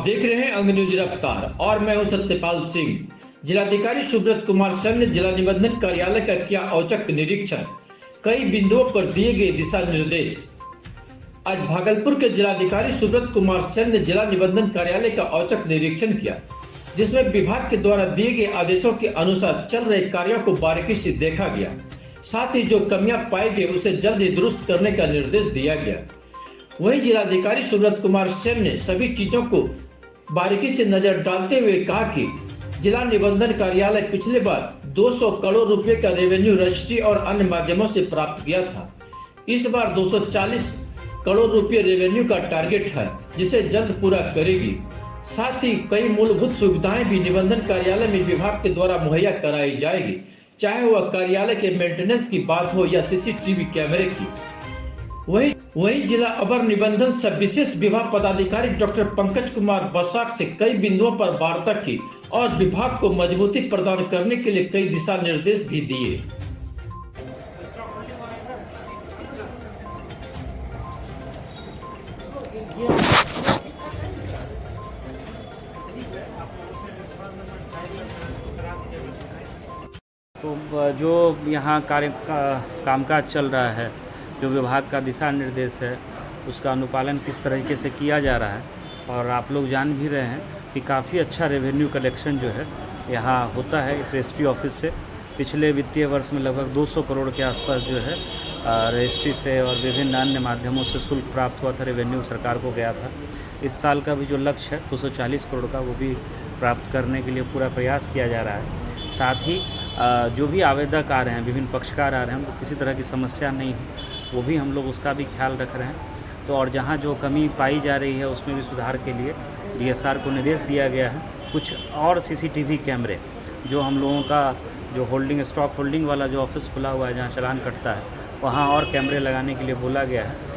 देख रहे हैं अंग न्यूज रफ्तार और मैं हूं सत्यपाल सिंह। जिलाधिकारी सुब्रत कुमार सेन ने जिला निबंधन कार्यालय का किया औचक निरीक्षण, कई बिंदुओं पर दिए गए दिशा निर्देश। आज भागलपुर के जिलाधिकारी सुब्रत कुमार सेन ने जिला निबंधन कार्यालय का औचक निरीक्षण किया, जिसमें विभाग के द्वारा दिए गए आदेशों के अनुसार चल रहे कार्यों को बारीकी से देखा गया। साथ ही जो कमियां पाई गई उसे जल्द ही दुरुस्त करने का निर्देश दिया गया। वहीं जिलाधिकारी सुब्रत कुमार सेन ने सभी चीजों को बारीकी से नजर डालते हुए कहा कि जिला निबंधन कार्यालय पिछले बार 200 करोड़ रुपए का रेवेन्यू रजिस्ट्री और अन्य माध्यमों से प्राप्त किया था। इस बार 240 करोड़ रुपए रेवेन्यू का टारगेट है, जिसे जल्द पूरा करेगी। साथ ही कई मूलभूत सुविधाएं भी निबंधन कार्यालय में विभाग के द्वारा मुहैया कराई जाएगी, चाहे वह कार्यालय के मेंटेनेंस की बात हो या सीसीटीवी कैमरे की। वहीं जिला अवर निबंधन सब विशेष विभाग पदाधिकारी डॉक्टर पंकज कुमार बसाक से कई बिंदुओं पर वार्ता की और विभाग को मजबूती प्रदान करने के लिए कई दिशा निर्देश भी दिए। तो जो यहाँ कामकाज चल रहा है, जो विभाग का दिशा निर्देश है, उसका अनुपालन किस तरीके से किया जा रहा है, और आप लोग जान भी रहे हैं कि काफ़ी अच्छा रेवेन्यू कलेक्शन जो है यहाँ होता है इस रजिस्ट्री ऑफिस से। पिछले वित्तीय वर्ष में लगभग 200 करोड़ के आसपास जो है रजिस्ट्री से और विभिन्न अन्य माध्यमों से शुल्क प्राप्त हुआ था, रेवेन्यू सरकार को गया था। इस साल का भी जो लक्ष्य है 240 करोड़ का, वो भी प्राप्त करने के लिए पूरा प्रयास किया जा रहा है। साथ ही जो भी आवेदक आ रहे हैं, विभिन्न पक्षकार आ रहे हैं, उनको किसी तरह की समस्या नहीं है, वो भी हम लोग उसका भी ख्याल रख रहे हैं। तो और जहाँ जो कमी पाई जा रही है उसमें भी सुधार के लिए डीएसआर को निर्देश दिया गया है। कुछ और सीसीटीवी कैमरे जो हम लोगों का जो स्टॉक होल्डिंग वाला जो ऑफिस खुला हुआ है, जहाँ चालान कटता है, वहाँ और कैमरे लगाने के लिए बोला गया है।